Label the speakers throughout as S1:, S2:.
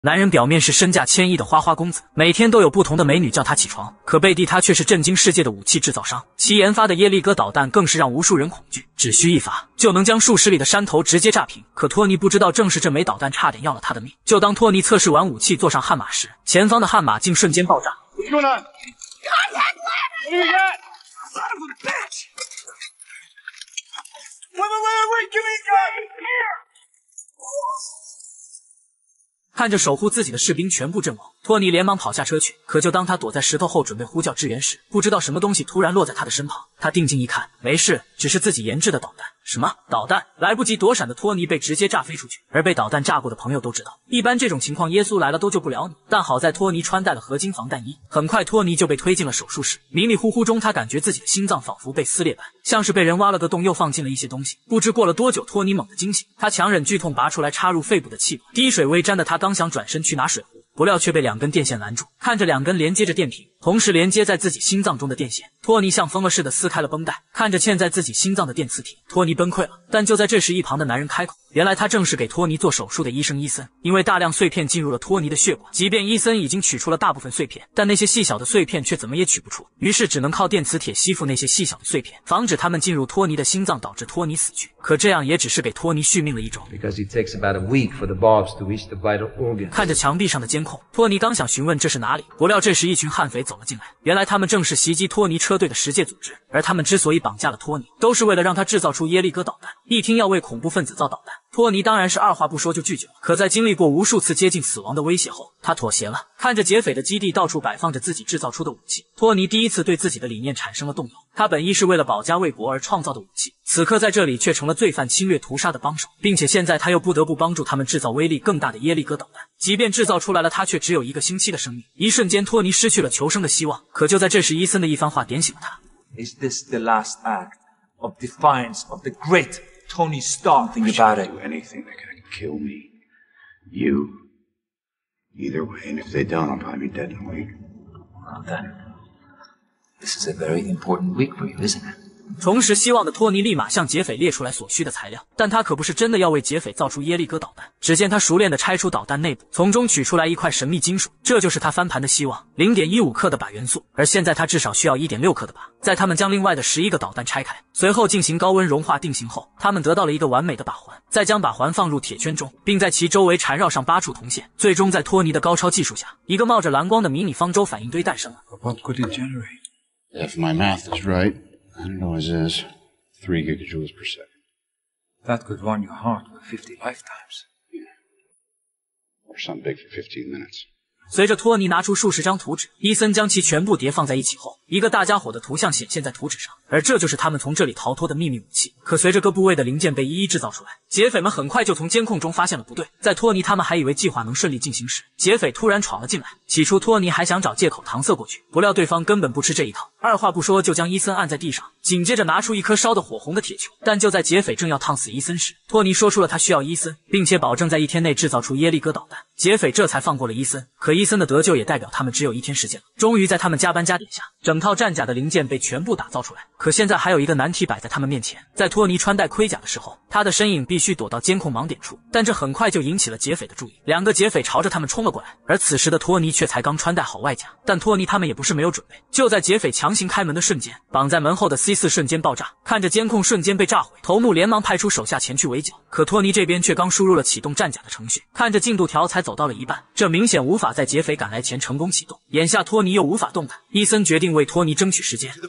S1: 男人表面是身价千亿的花花公子，每天都有不同的美女叫他起床，可背地他却是震惊世界的武器制造商。其研发的耶利哥导弹更是让无数人恐惧，只需一发就能将数十里的山头直接炸平。可托尼不知道，正是这枚导弹差点要了他的命。就当托尼测试完武器坐上悍马时，前方的悍马竟瞬间爆炸。看着守护自己的士兵全部阵亡，托尼连忙跑下车去。可就当他躲在石头后准备呼叫支援时，不知道什么东西突然落在他的身旁。他定睛一看，没事，只是自己研制的导弹。什么导弹？来不及躲闪的托尼被直接炸飞出去。而被导弹炸过的朋友都知道，一般这种情况耶稣来了都救不了你。但好在托尼穿戴了合金防弹衣，很快托尼就被推进了手术室。迷迷糊糊中，他感觉自己的心脏仿佛被撕裂般，像是被人挖了个洞，又放进了一些东西。不知过了多久，托尼猛地惊醒，他强忍剧痛拔出来插入肺部的气管，滴水未沾的他刚想转身去拿水壶，不料却被2根电线拦住。看着2根连接着电瓶，同时连接在自己心脏中的电线，托尼像疯了似的撕开了绷带。看着嵌在自己心脏的电磁铁，托尼崩溃了。但就在这时，一旁的男人开口，原来他正是给托尼做手术的医生伊森。因为大量碎片进入了托尼的血管，即便伊森已经取出了大部分碎片，但那些细小的碎片却怎么也取不出，于是只能靠电磁铁吸附那些细小的碎片，防止它们进入托尼的心脏，导致托尼死去。可这样也只是给托尼续命了1周。看着墙壁上的监控，托尼刚想询问这是哪里，不料这时一群悍匪走了进来。原来他们正是袭击托尼车队的十戒组织，而他们之所以绑架了托尼，都是为了让他制造出耶利哥导弹。一听要为恐怖分子造导弹，托尼当然是二话不说就拒绝了。可在经历过无数次接近死亡的威胁后，他妥协了。看着劫匪的基地到处摆放着自己制造出的武器，托尼第一次对自己的理念产生了动摇。他本意是为了保家卫国而创造的武器，此刻在这里却成了罪犯侵略屠杀的帮手，并且现在他又不得不帮助他们制造威力更大的耶利哥导弹。即便制造出来了，他却只有1个星期的生命。一瞬间，托尼失去了求生的希望。可就在这时，伊森的一番话点醒了他。
S2: Is this the last act of defiance of the great Tony Stark?
S3: Think about it. Do anything that can kill me. You. Either way, and if they don't, I'll probably be dead in a week.
S2: Well then, this is a very important week for you, isn't it?
S1: 重拾希望的托尼立马向劫匪列出来所需的材料，但他可不是真的要为劫匪造出耶利哥导弹。只见他熟练地拆出导弹内部，从中取出来一块神秘金属，这就是他翻盘的希望 0.15 克的钯元素。而现在他至少需要 1.6 克的钯。在他们将另外的11个导弹拆开，随后进行高温融化定型后，他们得到了一个完美的靶环。再将靶环放入铁圈中，并在其周围缠绕上8处铜线。最终在托尼的高超技术下，一个冒着蓝光的迷你方舟反应堆诞生了。
S3: What could it generate? If my math is right, I don't know what it is. 3 gigajoules per second.
S2: That could run your heart for 50 lifetimes.
S3: Yeah. Or something big for 15 minutes.
S1: 随着托尼拿出数十张图纸，伊森将其全部叠放在一起后，一个大家伙的图像显现在图纸上，而这就是他们从这里逃脱的秘密武器。可随着各部位的零件被一一制造出来，劫匪们很快就从监控中发现了不对。在托尼他们还以为计划能顺利进行时，劫匪突然闯了进来。起初托尼还想找借口搪塞过去，不料对方根本不吃这一套，二话不说就将伊森按在地上，紧接着拿出一颗烧得火红的铁球。但就在劫匪正要烫死伊森时，托尼说出了他需要伊森，并且保证在1天内制造出耶利哥导弹。劫匪这才放过了伊森。可伊森的得救也代表他们只有1天时间了。终于在他们加班加点下，整套战甲的零件被全部打造出来。可现在还有一个难题摆在他们面前，在托尼穿戴盔甲的时候，他的身影必须躲到监控盲点处，但这很快就引起了劫匪的注意。2个劫匪朝着他们冲了过来，而此时的托尼却才刚穿戴好外甲。但托尼他们也不是没有准备，就在劫匪强行开门的瞬间，绑在门后的 C4 瞬间爆炸。看着监控瞬间被炸毁，头目连忙派出手下前去围剿。可托尼这边却刚输入了启动战甲的程序，看着进度条才走到了一半，这明显无法在劫匪赶来前成功启动。眼下托尼又无法动弹，伊森决定为托尼争取时间。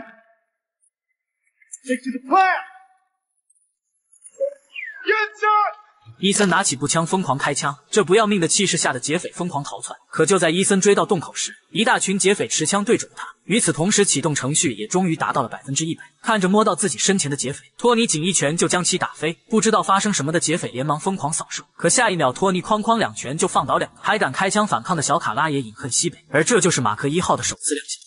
S1: 伊森拿起步枪疯狂开枪，这不要命的气势下的劫匪疯狂逃窜。可就在伊森追到洞口时，一大群劫匪持枪对准了他。与此同时，启动程序也终于达到了100%。看着摸到自己身前的劫匪，托尼仅一拳就将其打飞。不知道发生什么的劫匪连忙疯狂扫射，可下一秒托尼哐哐2拳就放倒2个，还敢开枪反抗的小卡拉也饮恨西北。而这就是马克1号的首次亮相。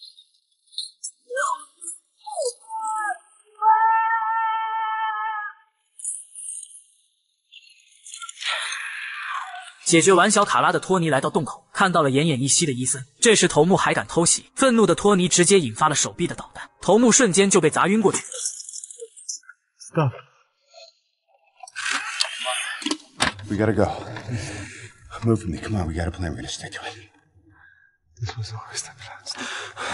S1: 解决完小卡拉的托尼来到洞口，看到了奄奄一息的伊森。这时头目还敢偷袭，愤怒的托尼直接引发了手臂的导弹，头目瞬间就被砸晕过去。
S3: Stop. We gotta go. Move with me. Come on, we got a plan. We're gonna stick to it.
S4: This was always the plan.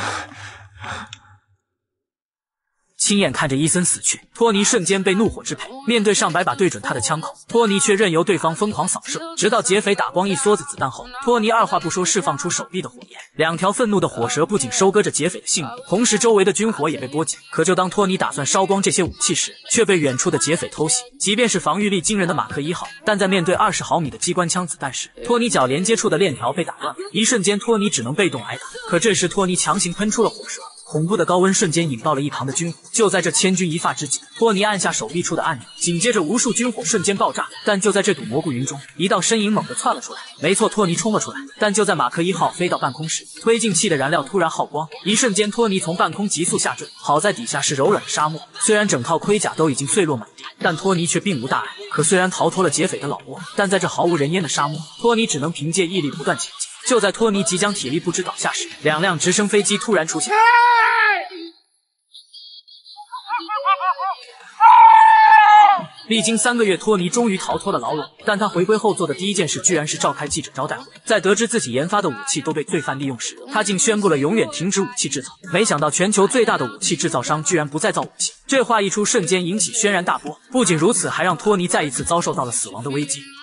S1: 亲眼看着伊森死去，托尼瞬间被怒火支配。面对上百把对准他的枪口，托尼却任由对方疯狂扫射，直到劫匪打光一梭子子弹后，托尼二话不说释放出手臂的火焰。两条愤怒的火蛇不仅收割着劫匪的性命，同时周围的军火也被波及。可就当托尼打算烧光这些武器时，却被远处的劫匪偷袭。即便是防御力惊人的马克1号，但在面对20毫米的机关枪子弹时，托尼脚连接处的链条被打断了，一瞬间托尼只能被动挨打。可这时托尼强行喷出了火舌。恐怖的高温瞬间引爆了一旁的军火，就在这千钧一发之际，托尼按下手臂处的按钮，紧接着无数军火瞬间爆炸。但就在这堵蘑菇云中，一道身影猛地窜了出来。没错，托尼冲了出来。但就在马克1号飞到半空时，推进器的燃料突然耗光，一瞬间托尼从半空急速下坠。好在底下是柔软的沙漠，虽然整套盔甲都已经碎落满地，但托尼却并无大碍。可虽然逃脱了劫匪的老窝，但在这毫无人烟的沙漠，托尼只能凭借毅力不断前进。就在托尼即将体力不支倒下时，2辆直升飞机突然出现。历经3个月，托尼终于逃脱了牢笼，但他回归后做的第一件事居然是召开记者招待会。在得知自己研发的武器都被罪犯利用时，他竟宣布了永远停止武器制造。没想到全球最大的武器制造商居然不再造武器，这话一出，瞬间引起轩然大波。不仅如此，还让托尼再一次遭受到了死亡的危机。